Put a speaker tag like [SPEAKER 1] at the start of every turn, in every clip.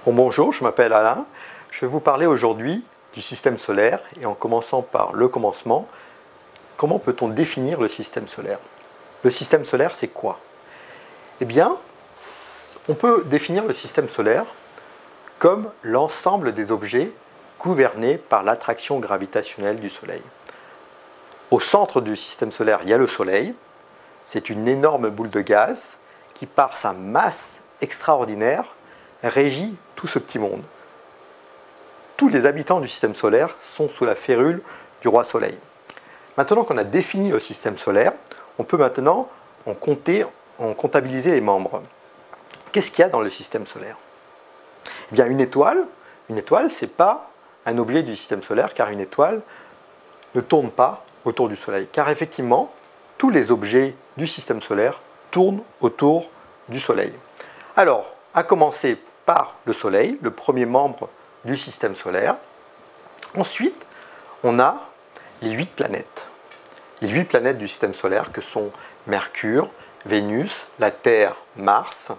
[SPEAKER 1] Bon, bonjour, je m'appelle Alain. Je vais vous parler aujourd'hui du système solaire et en commençant par le commencement, comment peut-on définir le système solaire? Le système solaire, c'est quoi? Eh bien, on peut définir le système solaire comme l'ensemble des objets gouvernés par l'attraction gravitationnelle du Soleil. Au centre du système solaire, il y a le Soleil. C'est une énorme boule de gaz qui, par sa masse extraordinaire, régit tout ce petit monde. Tous les habitants du système solaire sont sous la férule du roi Soleil. Maintenant qu'on a défini le système solaire, on peut maintenant en comptabiliser les membres. Qu'est-ce qu'il y a dans le système solaire? Eh bien, une étoile, ce n'est pas un objet du système solaire, car une étoile ne tourne pas autour du Soleil. Car effectivement, tous les objets du système solaire tournent autour du Soleil. Alors, à commencer par le Soleil, le premier membre du système solaire. Ensuite, on a les 8 planètes. Les 8 planètes du système solaire que sont Mercure, Vénus, la Terre, Mars,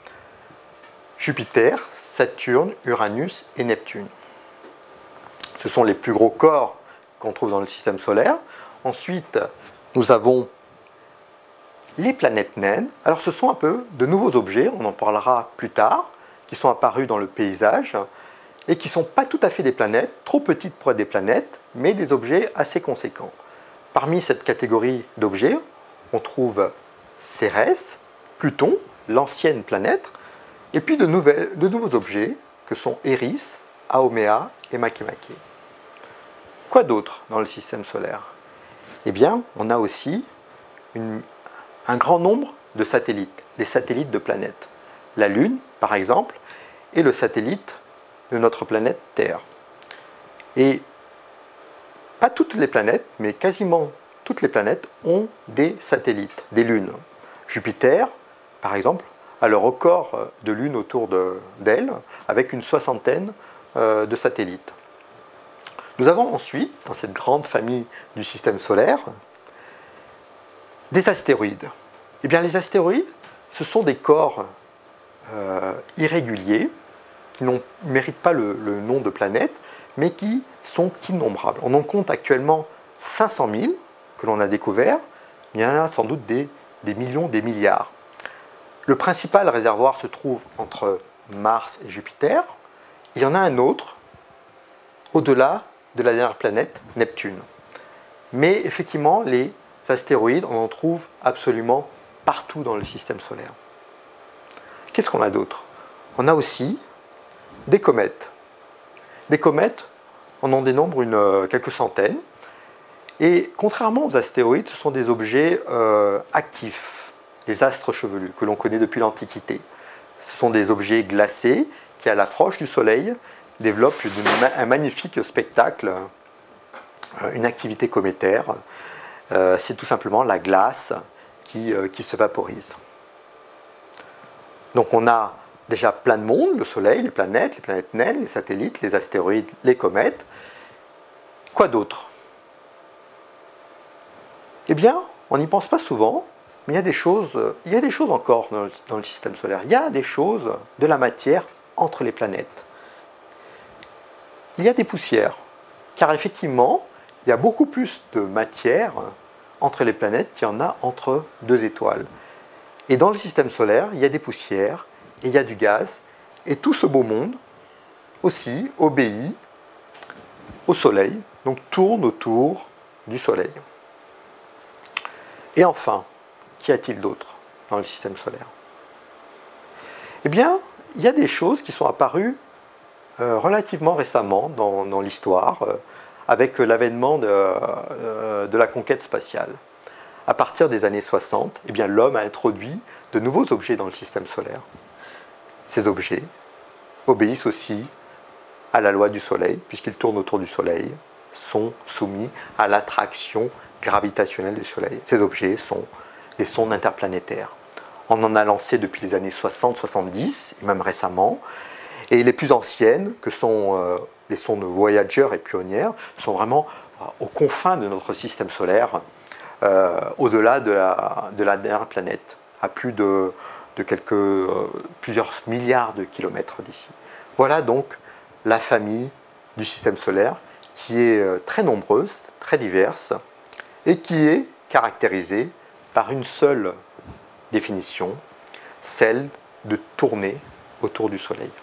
[SPEAKER 1] Jupiter, Saturne, Uranus et Neptune. Ce sont les plus gros corps qu'on trouve dans le système solaire. Ensuite, nous avons les planètes naines. Alors ce sont un peu de nouveaux objets, on en parlera plus tard, qui sont apparus dans le paysage et qui ne sont pas tout à fait des planètes, trop petites pour être des planètes, mais des objets assez conséquents. Parmi cette catégorie d'objets, on trouve Cérès, Pluton, l'ancienne planète, et puis de nouveaux objets que sont Eris, Haumea et Makemake. Quoi d'autre dans le système solaire? Eh bien, on a aussi un grand nombre de satellites, des satellites de planètes. La Lune, par exemple, est le satellite de notre planète Terre. Et pas toutes les planètes, mais quasiment toutes les planètes ont des satellites, des lunes. Jupiter, par exemple, a le record de lunes autour d'elle, avec une soixantaine de satellites. Nous avons ensuite, dans cette grande famille du système solaire, des astéroïdes. Eh bien, les astéroïdes, ce sont des corps irréguliers qui ne méritent pas le nom de planète, mais qui sont innombrables. On en compte actuellement 500 000 que l'on a découverts, mais il y en a sans doute des millions, des milliards. Le principal réservoir se trouve entre Mars et Jupiter. Il y en a un autre au-delà de la dernière planète, Neptune. Mais effectivement, les astéroïdes, on en trouve absolument partout dans le système solaire. Qu'est-ce qu'on a d'autre? On a aussi des comètes. Des comètes, on en dénombre quelques centaines. Et contrairement aux astéroïdes, ce sont des objets actifs, les astres chevelus, que l'on connaît depuis l'Antiquité. Ce sont des objets glacés qui, à l'approche du Soleil, développent un magnifique spectacle, une activité cométaire. C'est tout simplement la glace qui se vaporise. Donc on a déjà plein de monde, le Soleil, les planètes naines, les satellites, les astéroïdes, les comètes. Quoi d'autre? Eh bien, on n'y pense pas souvent, mais il y a des choses encore dans le système solaire. Il y a des choses, de la matière entre les planètes. Il y a des poussières, car effectivement, il y a beaucoup plus de matière entre les planètes qu'il y en a entre deux étoiles. Et dans le système solaire, il y a des poussières, et il y a du gaz, et tout ce beau monde aussi obéit au Soleil, donc tourne autour du Soleil. Et enfin, qu'y a-t-il d'autre dans le système solaire? Eh bien, il y a des choses qui sont apparues relativement récemment dans l'histoire, avec l'avènement de la conquête spatiale. À partir des années 60, eh bien, l'homme a introduit de nouveaux objets dans le système solaire. Ces objets obéissent aussi à la loi du Soleil, puisqu'ils tournent autour du Soleil, sont soumis à l'attraction gravitationnelle du Soleil. Ces objets sont les sondes interplanétaires. On en a lancé depuis les années 60-70, et même récemment. Et les plus anciennes, que sont les sondes Voyager et Pioneer, sont vraiment aux confins de notre système solaire, au-delà de la dernière planète, à plus de de plusieurs milliards de kilomètres d'ici. Voilà donc la famille du système solaire qui est très nombreuse, très diverse et qui est caractérisée par une seule définition, celle de tourner autour du Soleil.